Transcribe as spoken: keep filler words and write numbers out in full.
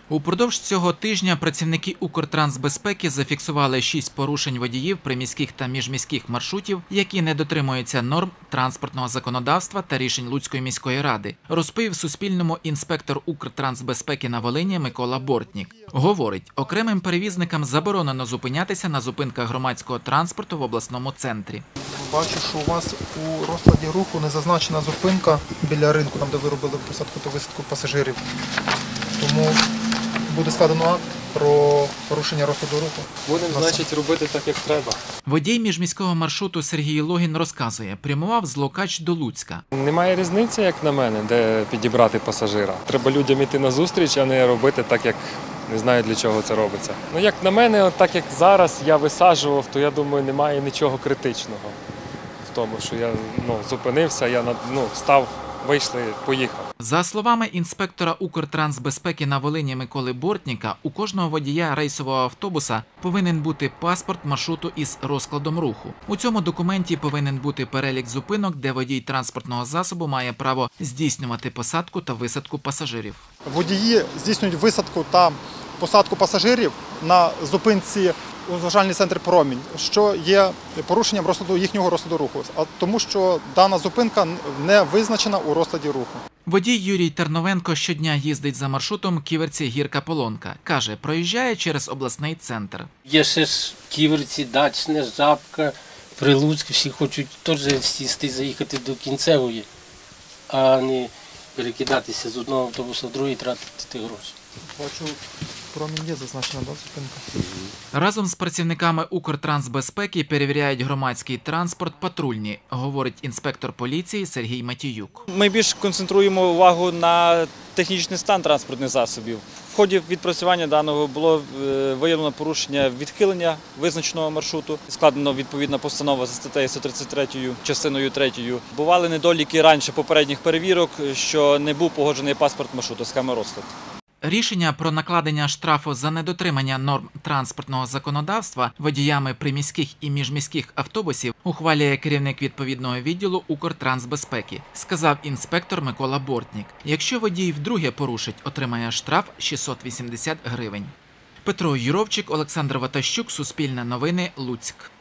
Упродовж цього тижня працівники Укртрансбезпеки зафіксували шість порушень водіїв приміських та міжміських маршрутів, які не дотримуються норм транспортного законодавства та рішень Луцької міської ради, розповів Суспільному інспектор Укртрансбезпеки на Волині Микола Бортнік. Говорить, окремим перевізникам заборонено зупинятися на зупинках громадського транспорту в обласному центрі. Бачу, що у вас у розкладі руху не зазначена зупинка біля ринку, там де ви робили посадку та висадку пасажирів. Тому буде складено акт про порушення розкладу руху. Будемо, значить, робити так, як треба. Водій міжміського маршруту Сергій Логін розказує, прямував з Локач до Луцька. Немає різниці, як на мене, де підібрати пасажира. Треба людям йти на зустріч, а не робити так, як не знаю, для чого це робиться. Ну, як на мене, от так як зараз я висаджував, то я думаю, немає нічого критичного в тому, що я ну, зупинився, я ну, став, вийшли, поїхав. За словами інспектора Укртрансбезпеки на Волині Миколи Бортніка, у кожного водія рейсового автобуса повинен бути паспорт маршруту із розкладом руху. У цьому документі повинен бути перелік зупинок, де водій транспортного засобу має право здійснювати посадку та висадку пасажирів. Водії здійснюють висадку та посадку пасажирів на зупинці у розважальний центр «Промінь», що є порушенням розкладу їхнього розкладу руху, а тому що дана зупинка не визначена у розкладі руху. Водій Юрій Терновенко щодня їздить за маршрутом Ківерці-Гірка-Полонка. Каже, проїжджає через обласний центр. Є ще ж Ківерці, Дачне, Жабка, Прилуцьк, всі хочуть теж сісти і заїхати до кінцевої, а не перекидатися з одного автобуса в другий і тратити гроші. Бачу, «Промінь» є зазначена, да, зупинка? Разом з працівниками Укртрансбезпеки перевіряють громадський транспорт патрульні, говорить інспектор поліції Сергій Матіюк. Ми більш концентруємо увагу на технічний стан транспортних засобів. В ході відпрацювання даного було виявлено порушення відхилення визначеного маршруту. Складено відповідна постанова за статтею сто тридцять три, частиною третьою. Бували недоліки раніше попередніх перевірок, що не був погоджений паспорт маршруту, схема розклад. Рішення про накладення штрафу за недотримання норм транспортного законодавства водіями приміських і міжміських автобусів ухвалює керівник відповідного відділу Укртрансбезпеки, сказав інспектор Микола Бортнік. Якщо водій вдруге порушить, отримає штраф шістсот вісімдесят гривень. Петро Юровчик, Олександр Ватащук, Суспільне новини, Луцьк.